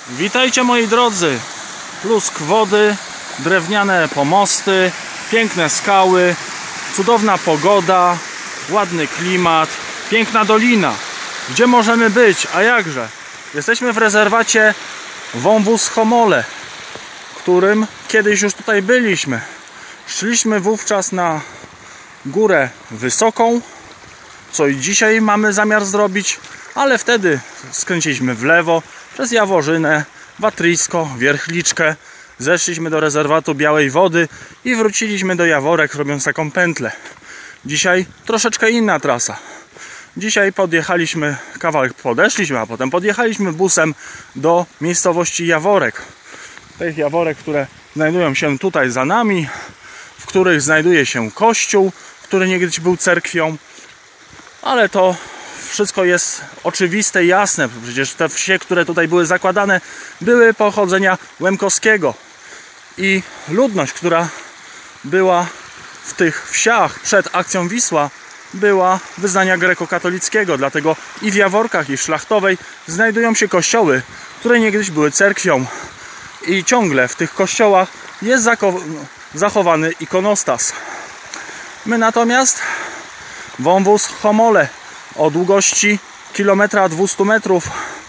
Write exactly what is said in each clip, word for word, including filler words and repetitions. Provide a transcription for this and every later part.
Witajcie moi drodzy, plusk wody, drewniane pomosty, piękne skały, cudowna pogoda, ładny klimat, piękna dolina. Gdzie możemy być? A jakże? Jesteśmy w rezerwacie Wąwóz Homole, którym kiedyś już tutaj byliśmy. Szliśmy wówczas na górę wysoką, co i dzisiaj mamy zamiar zrobić, ale wtedy skręciliśmy w lewo przez Jaworzynę, Watrysko, Wierchliczkę, zeszliśmy do rezerwatu Białej Wody i wróciliśmy do Jaworek, robiąc taką pętlę. Dzisiaj troszeczkę inna trasa. Dzisiaj podjechaliśmy, kawałek podeszliśmy, a potem podjechaliśmy busem do miejscowości Jaworek. Tych Jaworek, które znajdują się tutaj za nami, w których znajduje się kościół, który niegdyś był cerkwią, ale to wszystko jest oczywiste i jasne. Przecież te wsie, które tutaj były zakładane, były pochodzenia łemkowskiego. I ludność, która była w tych wsiach przed akcją Wisła, była wyznania grekokatolickiego. Dlatego i w Jaworkach, i w Szlachtowej znajdują się kościoły, które niegdyś były cerkwią. I ciągle w tych kościołach jest zachowany ikonostas. My natomiast Wąwóz Homole o długości kilometra dwieście metrów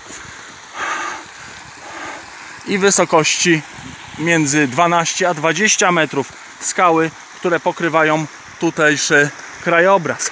i wysokości między dwanaście a dwadzieścia metrów, skały, które pokrywają tutejszy krajobraz.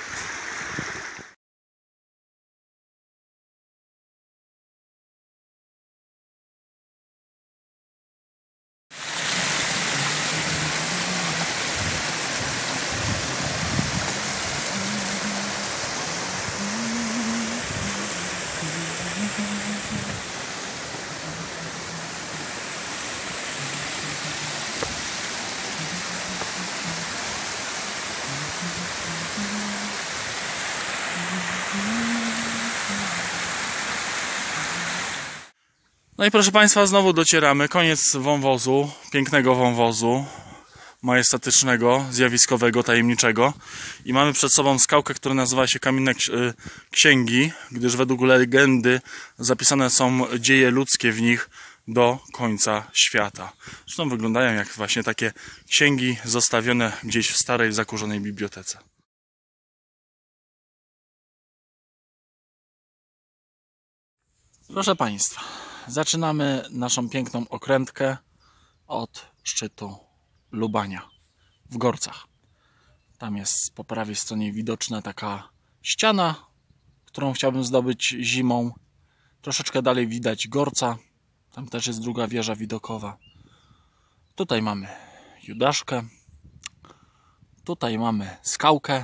No i proszę Państwa, znowu docieramy. Koniec wąwozu, pięknego wąwozu, majestatycznego, zjawiskowego, tajemniczego. I mamy przed sobą skałkę, która nazywa się Kamienne Księgi, gdyż według legendy zapisane są dzieje ludzkie w nich do końca świata. Zresztą wyglądają jak właśnie takie księgi zostawione gdzieś w starej, zakurzonej bibliotece. Proszę Państwa, zaczynamy naszą piękną okrętkę od szczytu Lubania w Gorcach. Tam jest po prawej stronie widoczna taka ściana, którą chciałbym zdobyć zimą. Troszeczkę dalej widać Gorca. Tam też jest druga wieża widokowa. Tutaj mamy Judaszkę. Tutaj mamy skałkę.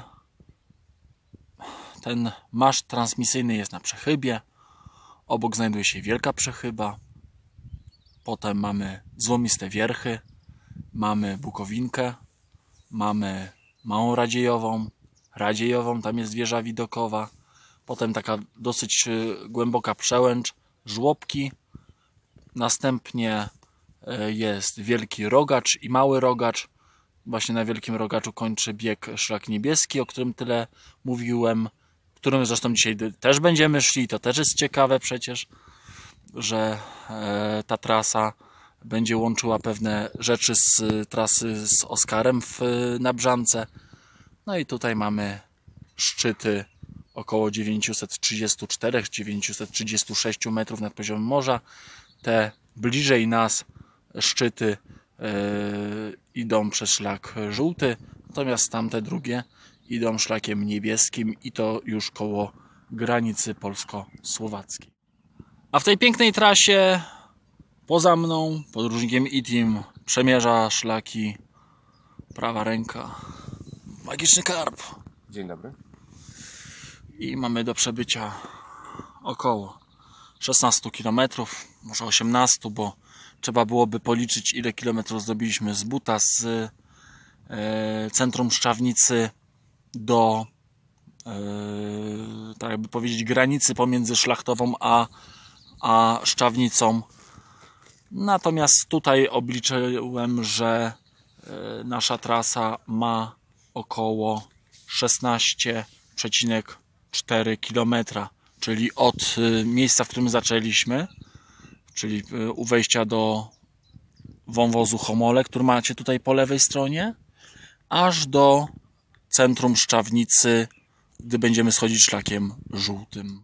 Ten maszt transmisyjny jest na przechybie. Obok znajduje się wielka przechyba. Potem mamy złomiste wierchy. Mamy Bukowinkę. Mamy Małą Radziejową. Radziejową, tam jest wieża widokowa. Potem taka dosyć głęboka przełęcz. Żłobki. Następnie jest Wielki Rogacz i Mały Rogacz. Właśnie na Wielkim Rogaczu kończy bieg Szlak Niebieski, o którym tyle mówiłem. Którym zresztą dzisiaj też będziemy szli. To też jest ciekawe przecież, że ta trasa będzie łączyła pewne rzeczy z trasy z Oskarem w, na Brzance. No i tutaj mamy szczyty około dziewięćset trzydzieści cztery do dziewięćset trzydzieści sześć metrów nad poziomem morza. Te bliżej nas szczyty yy, idą przez szlak żółty, natomiast tamte drugie idą szlakiem niebieskim i to już koło granicy polsko-słowackiej. A w tej pięknej trasie poza mną, podróżnikiem I-Team, przemierza szlaki prawa ręka, Magiczny Karp. Dzień dobry. I mamy do przebycia około szesnaście kilometrów, może osiemnaście, bo trzeba byłoby policzyć, ile kilometrów zrobiliśmy z buta z e, centrum Szczawnicy do e, tak jakby powiedzieć granicy pomiędzy Szlachtową a, a Szczawnicą. Natomiast tutaj obliczyłem, że e, nasza trasa ma około szesnaście przecinek cztery kilometra, czyli od miejsca, w którym zaczęliśmy, czyli u wejścia do wąwozu Homole, który macie tutaj po lewej stronie, aż do centrum Szczawnicy, gdy będziemy schodzić szlakiem żółtym.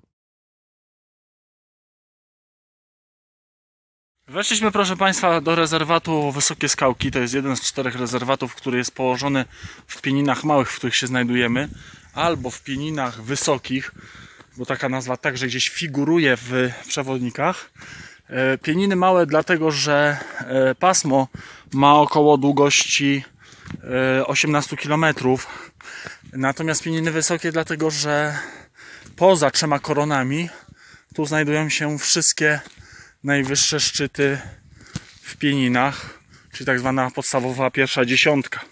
Weszliśmy, proszę Państwa, do rezerwatu Wysokie Skałki. To jest jeden z czterech rezerwatów, który jest położony w pieninach małych, w których się znajdujemy, albo w pieninach wysokich, bo taka nazwa także gdzieś figuruje w przewodnikach. Pieniny małe dlatego, że pasmo ma około długości osiemnaście kilometrów, natomiast pieniny wysokie dlatego, że poza trzema koronami tu znajdują się wszystkie najwyższe szczyty w pieninach, czyli tak zwana podstawowa pierwsza dziesiątka.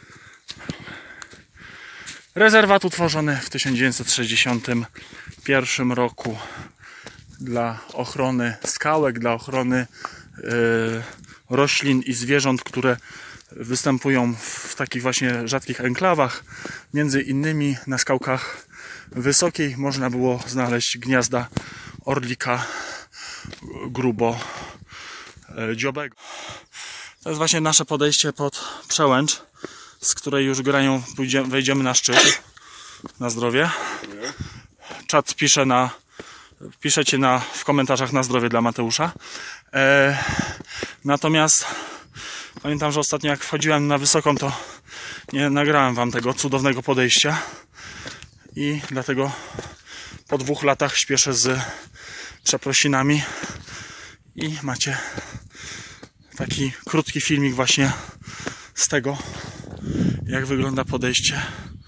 Rezerwat utworzony w tysiąc dziewięćset sześćdziesiątym pierwszym roku dla ochrony skałek, dla ochrony yy, roślin i zwierząt, które występują w takich właśnie rzadkich enklawach. Między innymi na skałkach Wysokiej można było znaleźć gniazda orlika grubo dziobego. To jest właśnie nasze podejście pod przełęcz, z której już grają, pójdziemy, wejdziemy na szczyt. Na zdrowie. Czat pisze na piszecie na, w komentarzach na zdrowie dla Mateusza. E, natomiast pamiętam, że ostatnio jak wchodziłem na wysoką, to nie nagrałem wam tego cudownego podejścia i dlatego po dwóch latach śpieszę z przeprosinami i macie taki krótki filmik właśnie z tego, jak wygląda podejście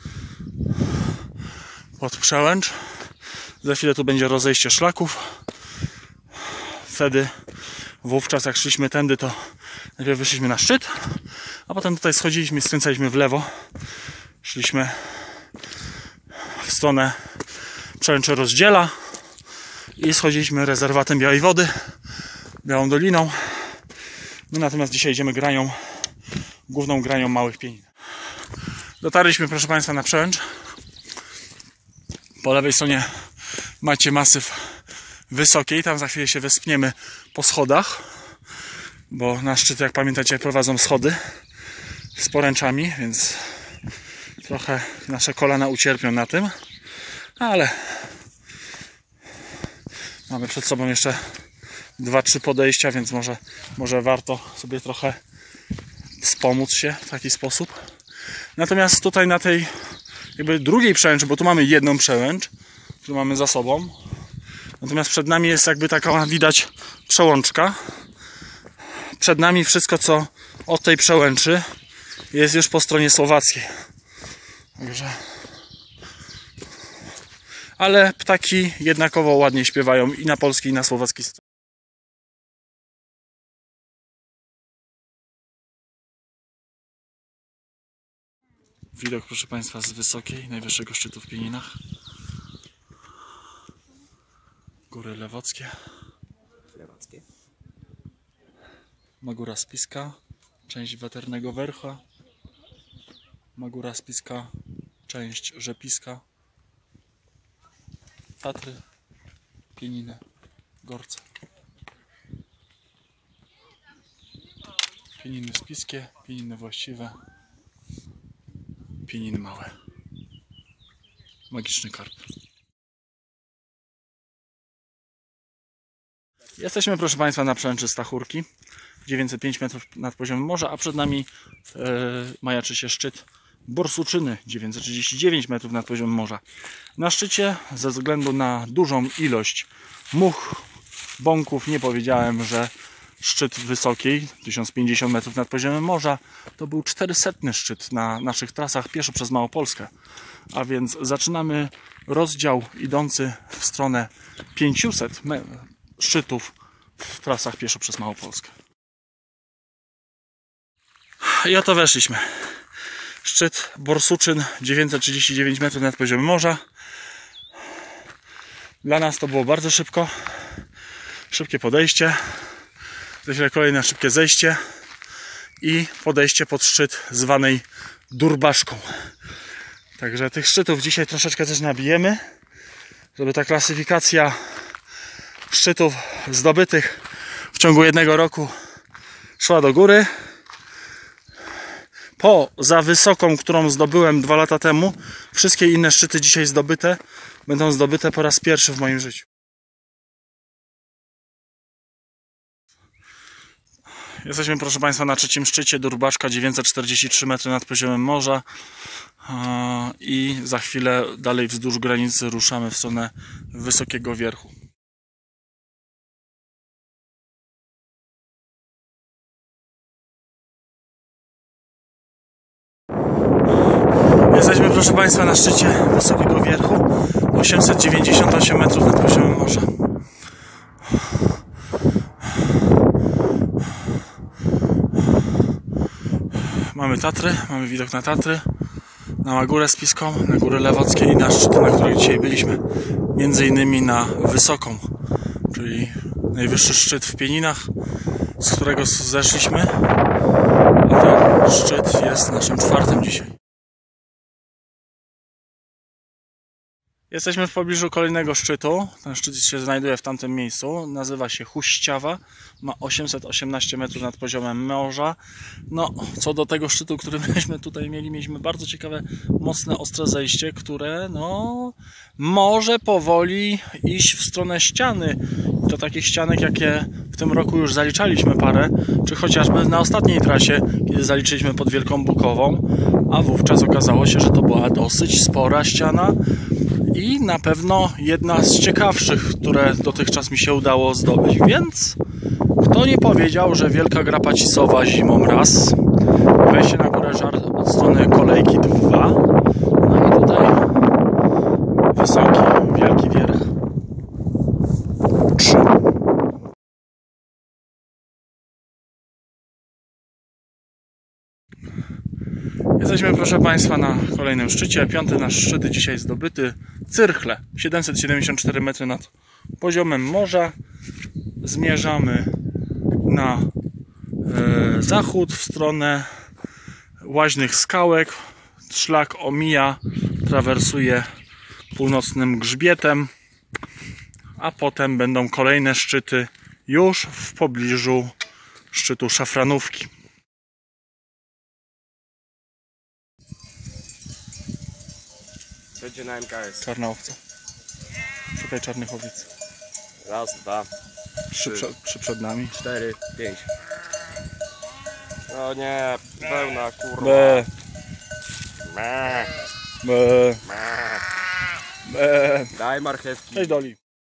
pod przełęcz. Za chwilę tu będzie rozejście szlaków. Wtedy, wówczas jak szliśmy tędy, to najpierw wyszliśmy na szczyt, a potem tutaj schodziliśmy i skręcaliśmy w lewo. Szliśmy w stronę przełęczy Rozdziela i schodziliśmy rezerwatem Białej Wody, Białą Doliną. No natomiast dzisiaj idziemy granią, główną granią małych pienin. Dotarliśmy, proszę Państwa, na przełęcz. Po lewej stronie macie masyw Wysokiej. Tam za chwilę się wespniemy po schodach, bo na szczyt, jak pamiętacie, prowadzą schody z poręczami, więc trochę nasze kolana ucierpią na tym, ale mamy przed sobą jeszcze dwa trzy podejścia, więc może, może warto sobie trochę wspomóc się w taki sposób. Natomiast tutaj na tej jakby drugiej przełęczy, bo tu mamy jedną przełęcz, którą mamy za sobą, natomiast przed nami jest jakby taka, widać, przełączka. Przed nami wszystko, co od tej przełęczy, jest już po stronie słowackiej. Także... Ale ptaki jednakowo ładnie śpiewają i na polskiej, i na słowackiej stronie. Widok, proszę Państwa, z Wysokiej, najwyższego szczytu w Pieninach. Góry Lewockie. Lewockie. Magóra Spiska, część Weternego Wercha. Magóra Spiska, część Rzepiska. Tatry, Pieniny, Gorce. Pieniny spiskie, pieniny właściwe, pieniny małe. Magiczny karp. Jesteśmy, proszę Państwa, na przełęczy Stachurki, dziewięćset pięć metrów nad poziomem morza, a przed nami e, majaczy się szczyt Borsuczyny, dziewięćset trzydzieści dziewięć metrów nad poziomem morza. Na szczycie, ze względu na dużą ilość much, bąków, nie powiedziałem, że szczyt Wysokiej, tysiąc pięćdziesiąt metrów nad poziomem morza, to był czterysetny szczyt na naszych trasach pieszo przez Małopolskę. A więc zaczynamy rozdział idący w stronę pięciuset szczytów w trasach pieszo przez Małopolskę. I oto weszliśmy. Szczyt Borsuczyn, dziewięćset trzydzieści dziewięć metrów nad poziomem morza. Dla nas to było bardzo szybko. Szybkie podejście. Za chwilę kolejne szybkie zejście i podejście pod szczyt zwanej Durbaszką. Także tych szczytów dzisiaj troszeczkę też nabijemy, żeby ta klasyfikacja szczytów zdobytych w ciągu jednego roku szła do góry. Poza wysoką, którą zdobyłem dwa lata temu, wszystkie inne szczyty dzisiaj zdobyte będą zdobyte po raz pierwszy w moim życiu. Jesteśmy, proszę Państwa, na trzecim szczycie Durbaszka, dziewięćset czterdzieści trzy metry nad poziomem morza i za chwilę dalej wzdłuż granicy ruszamy w stronę Wysokiego Wierchu. Jesteśmy, proszę Państwa, na szczycie Wysokiego Wierchu, osiemset dziewięćdziesiąt osiem metrów nad poziomem morza. Mamy Tatry, mamy widok na Tatry, na Górę Spiską, na Góry Lewockie i na szczyty, na których dzisiaj byliśmy. Między innymi na Wysoką, czyli najwyższy szczyt w Pieninach, z którego zeszliśmy. A ten szczyt jest naszym czwartym dzisiaj. Jesteśmy w pobliżu kolejnego szczytu. Ten szczyt się znajduje w tamtym miejscu. Nazywa się Huściawa. Ma osiemset osiemnaście metrów nad poziomem morza. No, co do tego szczytu, który myśmy tutaj mieli, mieliśmy bardzo ciekawe, mocne, ostre zejście, które no może powoli iść w stronę ściany. To takich ścianek, jakie w tym roku już zaliczaliśmy parę, czy chociażby na ostatniej trasie, kiedy zaliczyliśmy pod Wielką Bukową, a wówczas okazało się, że to była dosyć spora ściana. I na pewno jedna z ciekawszych, które dotychczas mi się udało zdobyć. Więc kto nie powiedział, że Wielka Grapacisowa zimą raz, wejście na górę Żar od strony Kolejki dwa, no i tutaj Wysoki, Wielki Wierch trzy. Jesteśmy, proszę Państwa, na kolejnym szczycie. Piąty nasz szczyt dzisiaj zdobyty. Cyrchle, siedemset siedemdziesiąt cztery metry nad poziomem morza. Zmierzamy na e, zachód, w stronę Łaźnych Skałek. Szlak omija, trawersuje północnym grzbietem, a potem będą kolejne szczyty już w pobliżu szczytu Szafranówki. Będzie na M K S. Czarna owca. Szukaj czarnych owiec. Raz, dwa, Trzy, trzy, przed, trzy przed nami. cztery, pięć. No nie, pełna kurwa. Be, Me, be, me. be. Daj marchewki. Cześć Doli.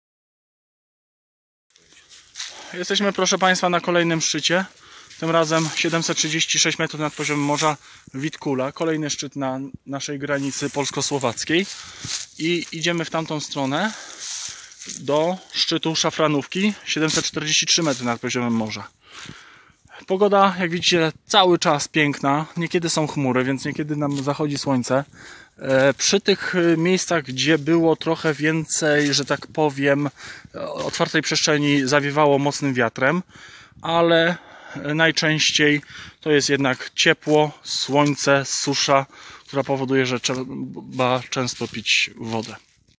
Jesteśmy, proszę Państwa, na kolejnym szczycie. Tym razem siedemset trzydzieści sześć metrów nad poziomem morza, Witkula. Kolejny szczyt na naszej granicy polsko-słowackiej. I idziemy w tamtą stronę do szczytu Szafranówki, siedemset czterdzieści trzy metry nad poziomem morza. Pogoda, jak widzicie, cały czas piękna. Niekiedy są chmury, więc niekiedy nam zachodzi słońce. Przy tych miejscach, gdzie było trochę więcej, że tak powiem, otwartej przestrzeni, zawiewało mocnym wiatrem, ale najczęściej to jest jednak ciepło, słońce, susza, która powoduje, że trzeba często pić wodę.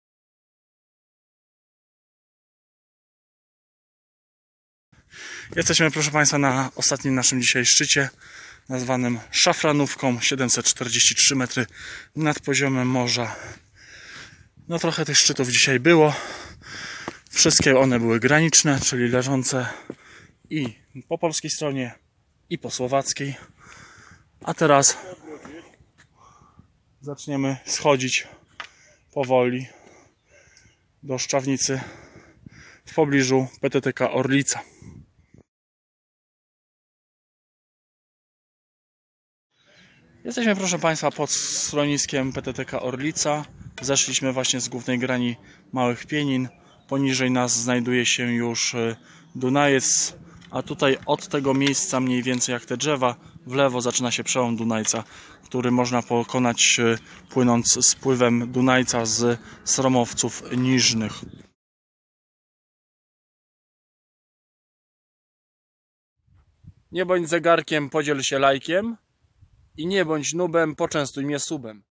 Jesteśmy, proszę Państwa, na ostatnim naszym dzisiaj szczycie, nazwanym Szafranówką, siedemset czterdzieści trzy metry nad poziomem morza. No trochę tych szczytów dzisiaj było. Wszystkie one były graniczne, czyli leżące i po polskiej stronie, i po słowackiej. A teraz zaczniemy schodzić powoli do Szczawnicy w pobliżu P T T K Orlica. Jesteśmy, proszę Państwa, pod schroniskiem P T T K Orlica. Zeszliśmy właśnie z głównej grani Małych Pienin. Poniżej nas znajduje się już Dunajec, a tutaj od tego miejsca, mniej więcej jak te drzewa, w lewo zaczyna się przełom Dunajca, który można pokonać płynąc z pływem Dunajca z Sromowców Niżnych. Nie bądź zegarkiem, podziel się lajkiem i nie bądź nubem, poczęstuj mnie subem.